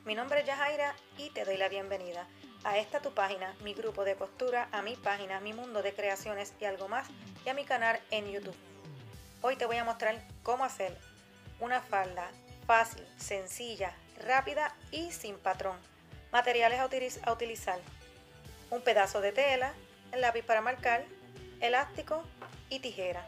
mi nombre es Yajaira y te doy la bienvenida a esta tu página, mi grupo de costura, a mi página, mi mundo de creaciones y algo más, y a mi canal en YouTube. Hoy te voy a mostrar cómo hacer una falda fácil, sencilla, rápida y sin patrón. Materiales a utilizar: un pedazo de tela, el lápiz para marcar, elástico y tijera.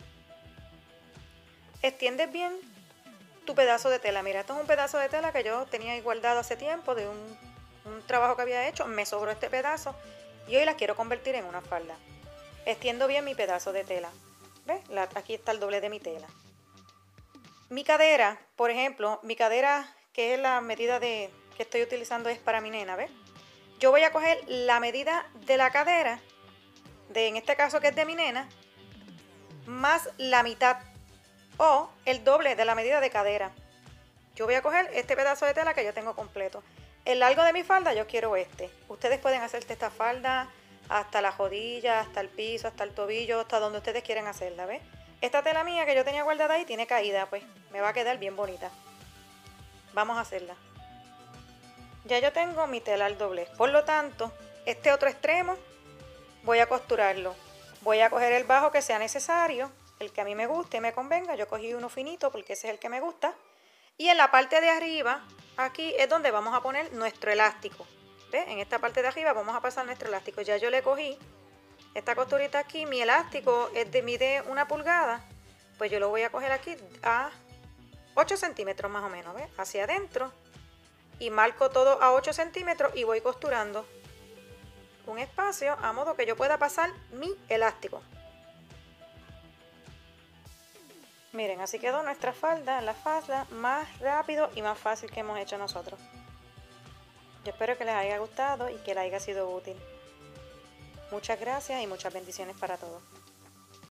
Extiendes bien tu pedazo de tela. Mira, esto es un pedazo de tela que yo tenía ahí guardado hace tiempo de un trabajo que había hecho. Me sobró este pedazo y hoy la quiero convertir en una falda. Extiendo bien mi pedazo de tela. ¿Ves? Aquí está el doble de mi tela. Mi cadera, por ejemplo, mi cadera, que es la medida que estoy utilizando, es para mi nena, ¿ves? Yo voy a coger la medida de la cadera, en este caso que es de mi nena, más la mitad o el doble de la medida de cadera. Yo voy a coger este pedazo de tela que yo tengo completo. El largo de mi falda yo quiero este. Ustedes pueden hacerte esta falda hasta la rodilla, hasta el piso, hasta el tobillo, hasta donde ustedes quieran hacerla, ¿ves? Esta tela mía que yo tenía guardada ahí tiene caída, pues me va a quedar bien bonita. Vamos a hacerla. Ya yo tengo mi tela al doblez, por lo tanto, este otro extremo voy a costurarlo. Voy a coger el bajo que sea necesario, el que a mí me guste y me convenga. Yo cogí uno finito porque ese es el que me gusta. Y en la parte de arriba, aquí es donde vamos a poner nuestro elástico. ¿Ves? En esta parte de arriba vamos a pasar nuestro elástico. Ya yo le cogí esta costurita aquí. Mi elástico mide 1 pulgada. Pues yo lo voy a coger aquí a 8 centímetros más o menos, ¿ves? Hacia adentro. Y marco todo a 8 centímetros y voy costurando un espacio a modo que yo pueda pasar mi elástico. Miren, así quedó nuestra falda, la falda más rápido y más fácil que hemos hecho nosotros. Yo espero que les haya gustado y que les haya sido útil. Muchas gracias y muchas bendiciones para todos.